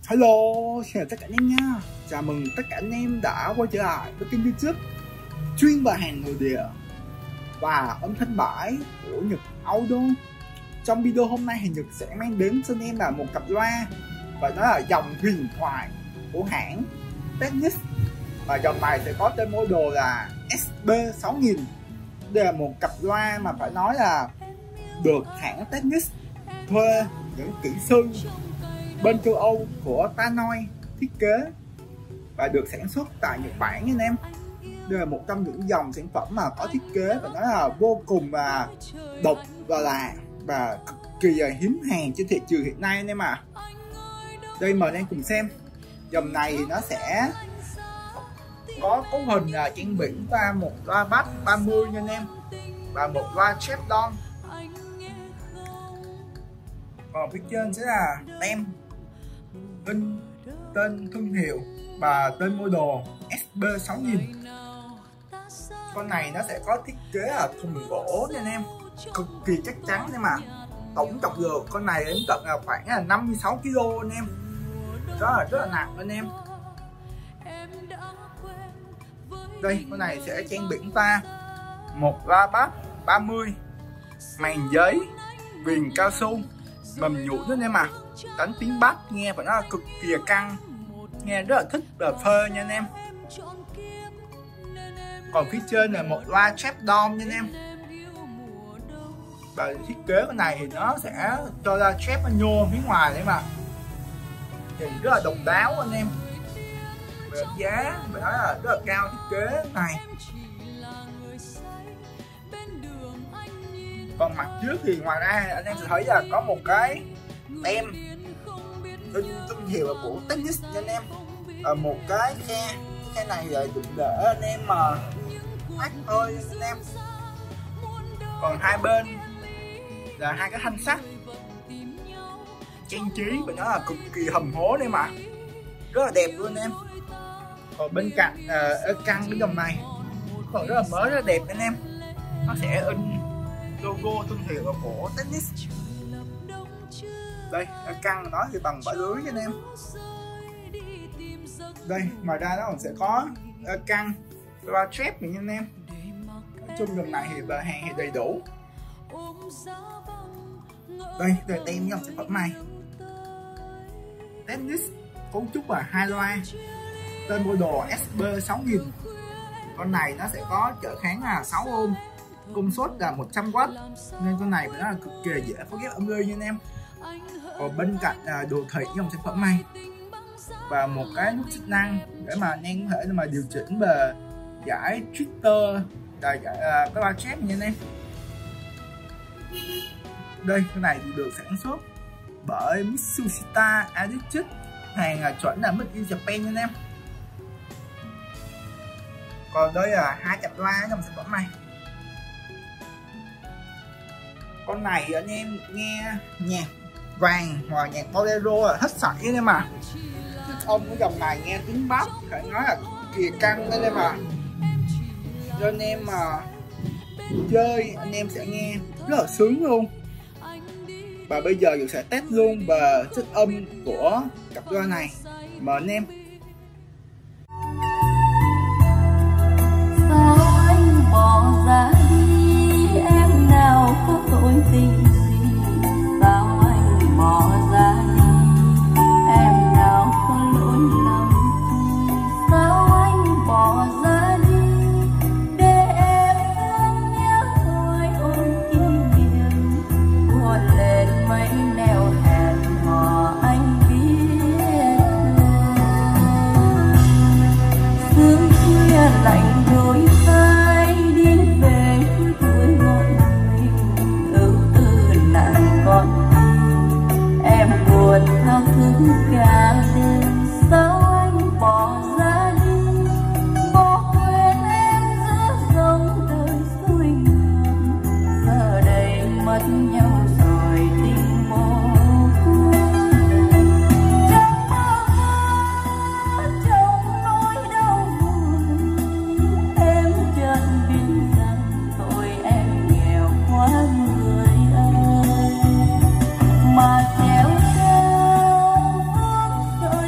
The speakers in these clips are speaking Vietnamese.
Hello, xin chào tất cả anh em nha. Chào mừng tất cả anh em đã quay trở lại với kênh YouTube chuyên về hàng nội địa và âm thanh bãi của Nhật Audio. Trong video hôm nay thì Nhật sẽ mang đến cho anh em là một cặp loa, và nó là dòng huyền thoại của hãng Technics, và dòng này sẽ có tên model là SB6000. Đây là một cặp loa mà phải nói là được hãng Technics thuê những kỹ sư bên châu Âu của Tannoy thiết kế và được sản xuất tại Nhật Bản nha anh em. Đây là một trong những dòng sản phẩm mà có thiết kế và nó là vô cùng là độc và lạ và cực kỳ là hiếm hàng trên thị trường hiện nay anh em ạ. Đây mời anh em cùng xem. Dòng này thì nó sẽ có cấu hình là trang bị chúng ta một loa bass 30 nha anh em, và một loa chép don. Còn phía trên sẽ là tem in tên thương hiệu và tên model SB6000. Con này nó sẽ có thiết kế là thùng gỗ nha anh em, cực kỳ chắc chắn nhưng mà tổng trọng lượng con này đến tận là khoảng là 56 kg anh em, rất là nặng anh em. Đây, con này sẽ trang bị chúng ta một loa bass 30, màn giấy, viền cao su, mầm nhũn nữa anh em à. Đánh tiếng bass nghe và nó là cực kỳ căng, nghe rất là thích và phê nha anh em. Còn phía trên là một loa chép don nha anh em, và thiết kế cái này thì nó sẽ cho ra chép nó nhô phía ngoài đấy mà, nhìn rất là độc đáo anh em. Về giá phải nói là rất là cao thiết kế này. Còn mặt trước thì ngoài ra anh em sẽ thấy là có một cái tem thương hiệu của Technics nha anh em, một cái khe này là dùng để anh em mà hát hơi anh em. Còn hai bên là hai cái thanh sắt trang trí và nó là cực kỳ hầm hố đấy mà, rất là đẹp luôn anh em. Còn bên cạnh căng cái dòng này còn rất là mới, rất là đẹp anh em. Nó sẽ in logo thương hiệu của Technics. Đây, căng nó thì bằng vải lưới cho anh em. Đây, ngoài ra nó còn sẽ có căng loa trap này nha anh em. Nói chung dòng này thì bờ hàng thì đầy đủ. Đây tem dòng sản phẩm này. Technics cấu trúc là hai loa, tên model SB6000. Con này nó sẽ có trở kháng là 6 ohm, công suất là 100W, nên con này nó là cực kỳ dễ phối ghép âm ly nha anh em. Còn bên cạnh đồ thị dòng sản phẩm này và một cái nút chức năng để mà anh em có thể mà điều chỉnh về giải Twitter, cái loa chép nha anh em. Đây, cái này thì được sản xuất bởi Mitsushita Electric, hàng chuẩn là made in Japan nha anh em. Còn đây là hai cặp loa trong sản phẩm này. Con này anh em nghe nhạc vàng hoặc nhạc bolero là hết sảy anh em à. Ông cái dòng này nghe tiếng bass phải nói là kìa căng anh em à, cho anh em mà chơi anh em sẽ nghe rất là sướng luôn. Và bây giờ mình sẽ test luôn về chất âm của cặp loa này, mời anh em. Sao anh bỏ ra đi, em nào có tội tình gì? Sao anh bỏ ra đi, em nào có lỗi lầm gì? Sao anh bỏ ra đi, để em thương nhớ hoài ôn kỷ niệm, buồn lên mấy nẻo hẹn hò anh biết. Sương khuya lạnh đôi vai đi về cuối ngọn mình, từ nặng con tim em buồn thao thức cả đêm. Sao anh bỏ ra đi, bỏ quên em giữa dòng đời xuôi ngược, giờ đây mất nhau rồi tình mồ côi. Trong mơ trong nỗi đau buồn, em chợt biết rằng tội em nghèo quá người ơi, mà treo cao ước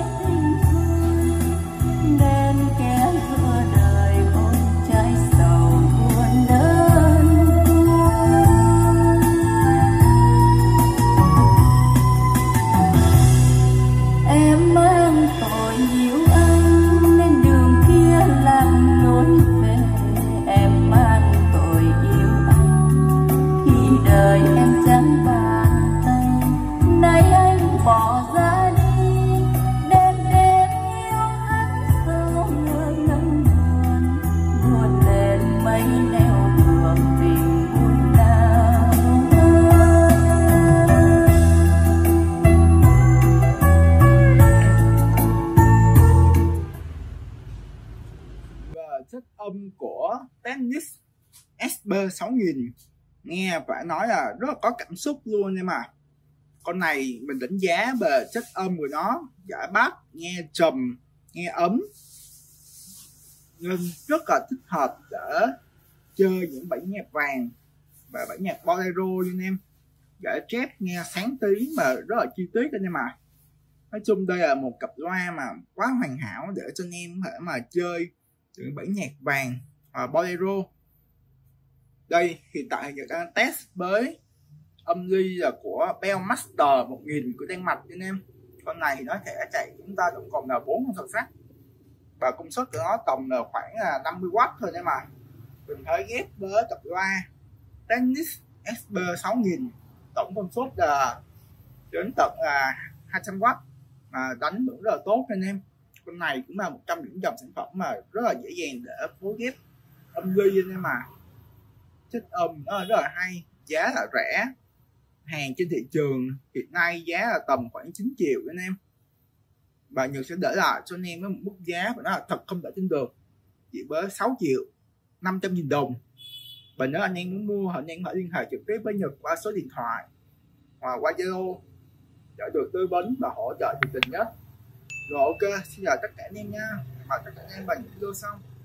Tennis SB 6000. Nghe phải nói là rất là có cảm xúc luôn em à. Con này mình đánh giá về chất âm của nó, giải bass, nghe trầm, nghe ấm, nên rất là thích hợp để chơi những bản nhạc vàng và bản nhạc bolero anh em, để chép nghe sáng tí mà rất là chi tiết anh em à. Nói chung đây là một cặp loa mà quá hoàn hảo để cho anh em có thể mà chơi những bản nhạc vàng và bolero. Đây hiện tại Nhật đang test với âm ly là của Bellmaster 1000 của Đan Mạch anh em. Con này thì nó sẽ chạy chúng ta tổng cộng là 4 con sạc sắt và công suất của nó tầm là khoảng là 50W thôi em mà. Mình thấy ghép với cặp loa Tennis SB 6000 tổng công suất là đến tận là 200W mà đánh vẫn rất là tốt anh em. Con này cũng là một trong những dòng sản phẩm mà rất là dễ dàng để phối ghép âm ly anh em mà. Chất âm nó rất là hay, giá là rẻ, hàng trên thị trường hiện nay giá là tầm khoảng 9 triệu anh em, và Nhật sẽ để lại cho anh em với một mức giá của nó là thật không thể tin được, chỉ với 6.500.000 đồng. Và nếu anh em muốn mua, anh em phải liên hệ trực tiếp với Nhật qua số điện thoại hoặc qua Zalo để được tư vấn và hỗ trợ nhiệt tình nhất. Rồi ok, xin chào tất cả anh em nha, mời tất cả anh em vào những video sau.